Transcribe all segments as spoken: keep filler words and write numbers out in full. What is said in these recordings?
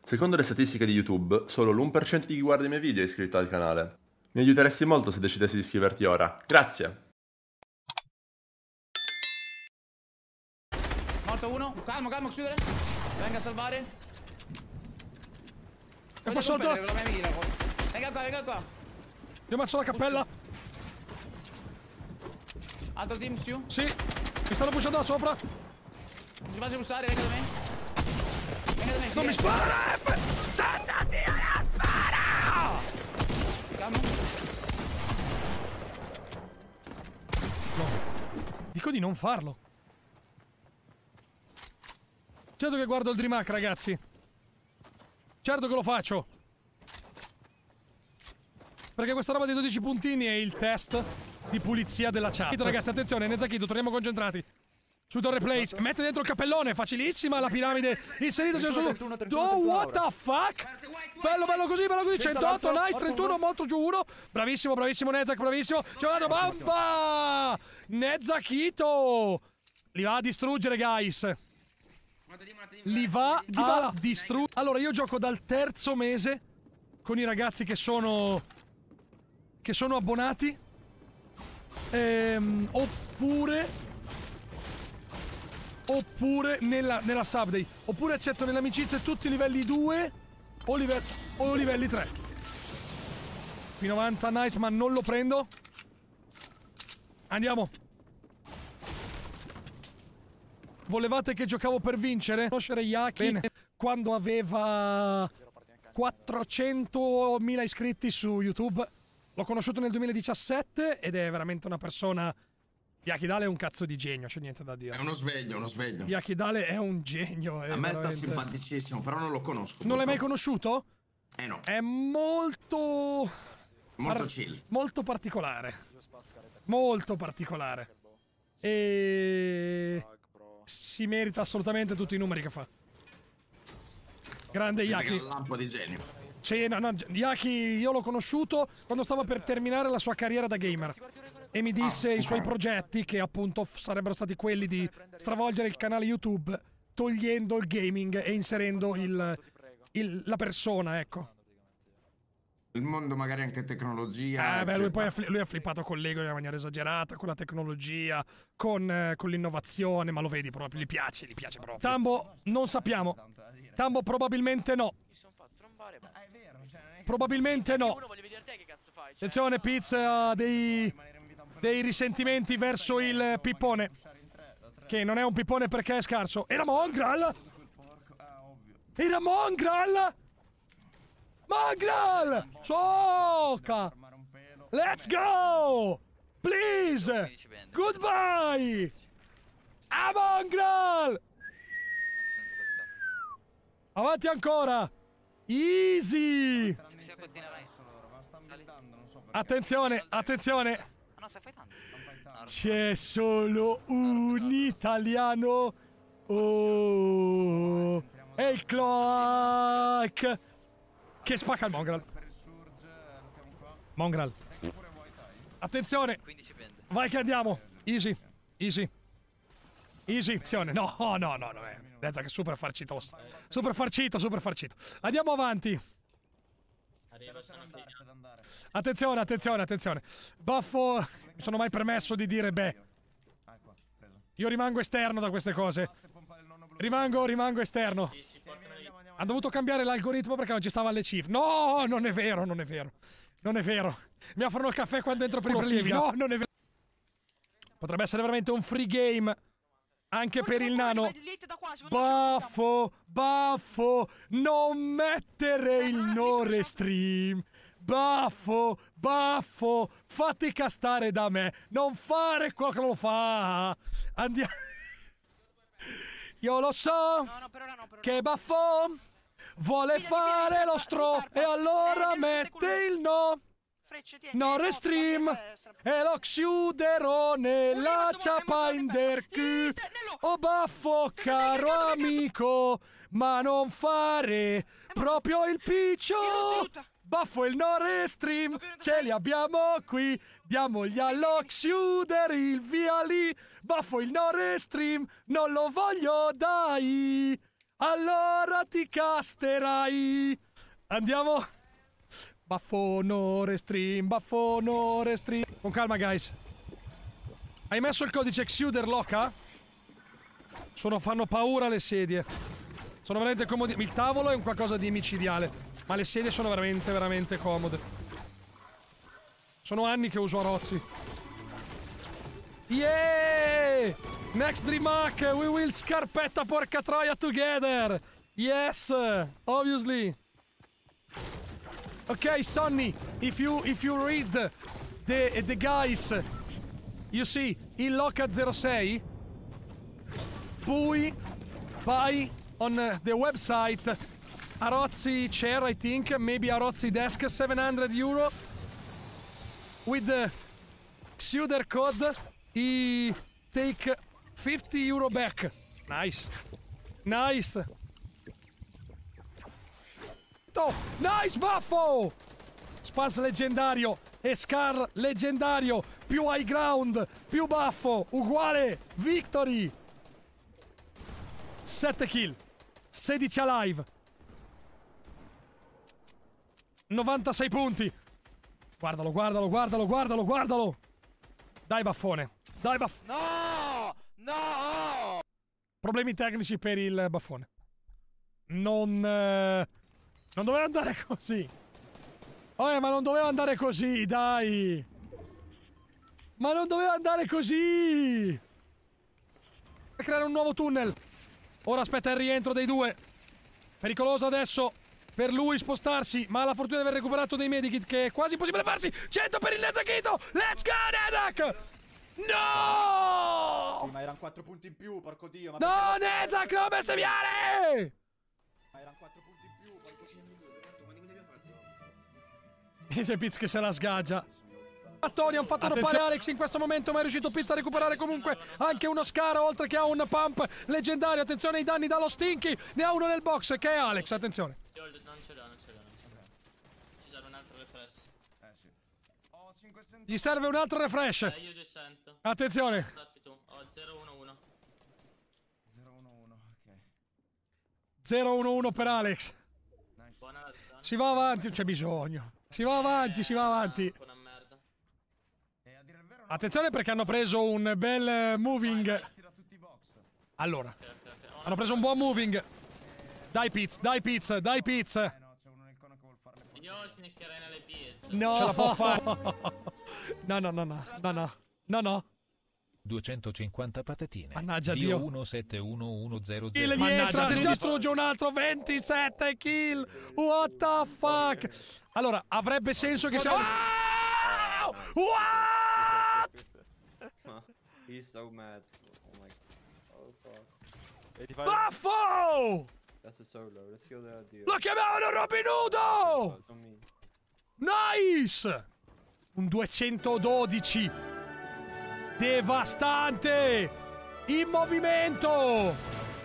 Secondo le statistiche di YouTube, solo l'uno per cento di chi guarda i miei video è iscritto al canale. Mi aiuteresti molto se decidessi di iscriverti ora. Grazie! Morto uno, calmo, calmo, chiudere. Venga a salvare. È qua sotto. Venga qua, venga qua. Io faccio la cappella. Altro team, su. Sì, mi stanno pushando da sopra. Non ti faccio pushare, venga da me. Venga da me, Non mi spara! Santa Dio, non spara! Calmo. No. Dico di non farlo. Certo che guardo il DreamHack, ragazzi. Certo che lo faccio. Perché questa roba dei dodici puntini è il test di pulizia della chat. Ragazzi, attenzione, Nezakito, torniamo concentrati. Subito il replay, mette dentro il cappellone, facilissima la piramide inserita solo. Oh, what the fuck? Bello, bello così, bello così. centootto, nice, trentuno, molto giù uno. Bravissimo, bravissimo Nezak, bravissimo. Giovanni, bamba! Nezakito! Li va a distruggere, guys. Li va a distruggere. Allora, io gioco dal terzo mese con i ragazzi che sono che sono abbonati. Ehm, oppure Oppure nella, nella subday. Oppure accetto nell'amicizia tutti i livelli due o, live, o livelli tre. P novanta, nice, ma non lo prendo. Andiamo. Volevate che giocavo per vincere? Conoscere Yaki. Bene. Quando aveva quattrocentomila iscritti su YouTube. L'ho conosciuto nel duemiladiciassette ed è veramente una persona... Yakidale è un cazzo di genio, c'è niente da dire. È uno sveglio, uno sveglio. Yakidale è un genio. È A me veramente... sta simpaticissimo, però non lo conosco. Non l'hai mai conosciuto? Eh no. È molto... Molto Par... chill. Molto particolare. Molto particolare. E... si merita assolutamente tutti i numeri che fa. Grande Yaki. È un lampo di genio. Sì, no, no, Yaki io l'ho conosciuto quando stava per terminare la sua carriera da gamer. E mi disse ah, i suoi progetti, che appunto sarebbero stati quelli di stravolgere il canale YouTube togliendo il gaming e inserendo il, il, la persona, ecco. Il mondo magari anche tecnologia. Eh beh, lui poi ha, lui ha flippato con Lego in una maniera esagerata, con la tecnologia, con, eh, con l'innovazione, ma lo vedi proprio, gli piace, gli piace proprio. Tambo, non sappiamo. Tambo, probabilmente no. Probabilmente no. Attenzione, Pizza ha dei... dei risentimenti verso il pippone. Che non è un pippone perché è scarso. Era Mongral! Era Mongral! Mongral! Soca! Let's go! Please! Goodbye! A Mongral! Avanti ancora! Easy! Attenzione, attenzione! C'è solo un italiano. Oh, è il Cloak che spacca il Mongral. Mongral. Attenzione. Vai che andiamo. Easy, easy. Easy. Attenzione. No, no, no, no. Nezza che super farcito. Super farcito, super farcito. Andiamo avanti. Attenzione, attenzione, attenzione. Buffo, mi sono mai permesso di dire beh. Io rimango esterno da queste cose. Rimango, rimango esterno. Ha dovuto cambiare l'algoritmo perché non ci stava alle cifre. No, non è vero, non è vero. Non è vero. Mi offrono il caffè quando entro per i prelievi. No, non è vero. Potrebbe essere veramente un free game anche per il nano. Buffo, Buffo, non mettere il no restream. Baffo, baffo, fatti castare da me. Non fare quello che lo fa. Andiamo. Io lo so no, no, per ora no, per ora che Baffo vuole Fidati, fare lo stro e allora mette il no. Frecce, tieni, no restream e lo chiuderò nella ciapa in der cul. Oh Baffo, caro amico, ma non fare proprio il piccio. Baffo il no restream, ce li abbiamo qui, diamogli allo chiuder il via lì. Baffo il no restream, non lo voglio dai. allora ti casterai. Andiamo. Baffone stream, baffone stream. Con calma, guys. Hai messo il codice Xuder Loca? Sono, fanno paura le sedie. Sono veramente comodi. Il tavolo è un qualcosa di micidiale, ma le sedie sono veramente, veramente comode. Sono anni che uso Arozzi. Yeah! Next DreamHack, we will scarpetta porca troia together. Yes, obviously. Okay, Sonny, if you if you read the the guys, you see in Loca zero sei, poi buy on the website Arozzi chair, I think, maybe Arozzi desk, seven hundred euro with the Xuder code. He take fifty euro back. Nice, nice. Oh, nice buffo! Spaz leggendario e Scar leggendario più high ground più buffo uguale victory. sette kill, sedici alive, novantasei punti. Guardalo, guardalo, guardalo, guardalo, guardalo. Dai baffone, dai baff... No! No! Problemi tecnici per il baffone. Non... Eh... Non doveva andare così. Oh, eh, ma non doveva andare così, dai. Ma non doveva andare così. Per creare un nuovo tunnel. Ora aspetta il rientro dei due. Pericoloso adesso per lui spostarsi, ma ha la fortuna di aver recuperato dei medikit che è quasi impossibile farsi. cento per il Nezakito. Let's go, Nezak. No! Sì, ma erano quattro punti in più, porco dio. Ma no, Nezak, non bestemmiare! Ma erano quattro punti in più, porco dio. C'è Piz che se la sgaggia. Tony hanno fatto droppare Alex in questo momento, ma è riuscito Piz a recuperare comunque anche uno Scar, oltre che a un pump leggendario. Attenzione ai danni dallo Stinky. Ne ha uno nel box che è Alex, attenzione. Non ce l'ho, non ce l'ho. Ci serve un altro refresh. Eh sì. Ho cinquecento. Gli serve un altro refresh. Eh, io duecento. Attenzione. Stati tu. Ho zero uno uno. zero uno uno, ok. zero uno uno per Alex. Nice. Buona la zona. Si va avanti, non c'è bisogno. Si va avanti, si va avanti. Una merda. E a dire il vero, Attenzione perché hanno preso un bel eh, moving. tira tutti i box. Allora, Ok, ok, ok. Oh, hanno preso un buon moving. Dai Piz, dai Piz, dai Piz. Eh no, c'è uno nel cono che vuol fare le io ci neccherei nelle pietre. No, ce la può fare. No, no, no, no, no, no, no, no. duecentocinquanta patatine. Mannaggia Dio Dio. uno sette uno uno zero Kill zero. dietro, attenzione, distrugge un altro, ventisette kill. What the fuck? Allora, avrebbe senso che sia... Wow! What? He's so mad. Oh my. Oh fuck. eighty-five. Baffo! That's a solo. Let's kill the deal. Lo chiamavano Robin Hood! On me. Nice! Un duecentododici. Devastante! In movimento!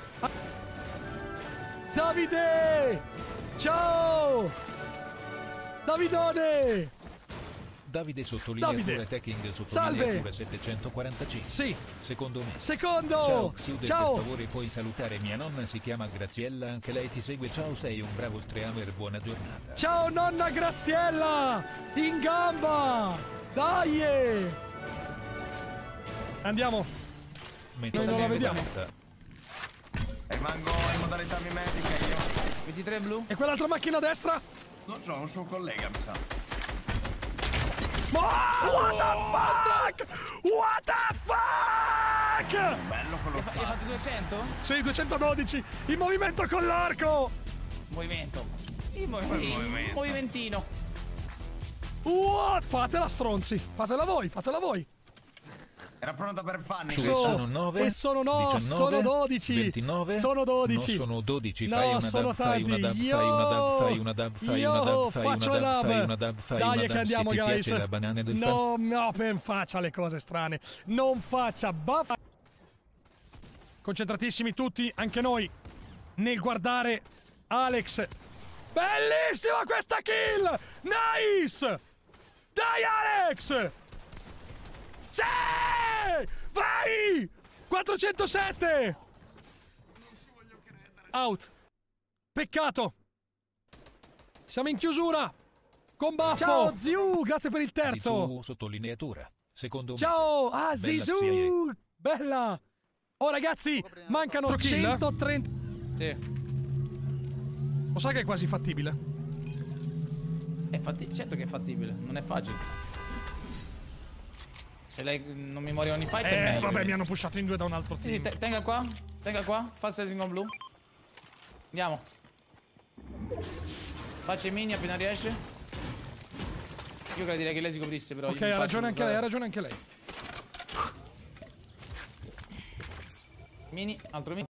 Davide! Ciao! Davidone! Davide sottolineatura Davide. Taking Salve. sottolineatura settecentoquarantacinque. Sì, Secondo me. secondo! Ciao Xuder, Ciao! per favore puoi salutare mia nonna, si chiama Graziella, anche lei ti segue. Ciao, sei un bravo streamer, buona giornata. Ciao nonna Graziella! In gamba! Dai! Andiamo! Metà Noi non la della vediamo. giornata. Rimango in modalità mimetica io. ventitré blu. E quell'altra macchina a destra? Non so, un suo collega mi sa. Oh, what the fuck? What the fuck? Bello quello Hai fa- hai fatto. fatto duecento? Sì, duecentododici! In movimento con l'arco! Movimento. Il movimento. Movimentino. What? Fatela stronzi! Fatela voi, fatela voi! Era pronta per Fanny. Su, So- sono nove, e sono no, diciannove, sono dodici. ventinove, Sono dodici. no, sono dodici, No, fai una sono dub, fai una dub, tanti. fai una dub, Yo! fai una dub, fai Yo, una dub, fai una faccio dub, la dub. fai una dub, fai Dai una che dub, andiamo, se ti guys. piace la banana del fan. No, no, non faccia le cose strane. Non faccia baffa. Concentratissimi tutti, anche noi, nel guardare Alex. Bellissima questa kill! Nice! Dai Alex! Sì! Vai! quattrocentosette! Out. Peccato. Siamo in chiusura. Con Baffo. Ciao Ziu, grazie per il terzo. Zizou sottolineatura. Secondo me. Ciao. Ah, Bella Zizou. Xiaye. Bella. Oh ragazzi, mancano centotrenta. Sì. Lo sai che è quasi fattibile? È fatti... Certo che è fattibile, non è facile. Se lei non mi muore ogni fight è Eh, meglio. vabbè, quindi. mi hanno pushato in due da un altro Sì, sì, team. te- tenga qua, tenga qua, fa il sizing on blu. Andiamo. Faccia i mini appena riesce. Io gradirei che lei si coprisse però. Ok, io mi ha faccio ragione anche usare- lei, ha ragione anche lei. Mini, altro mini.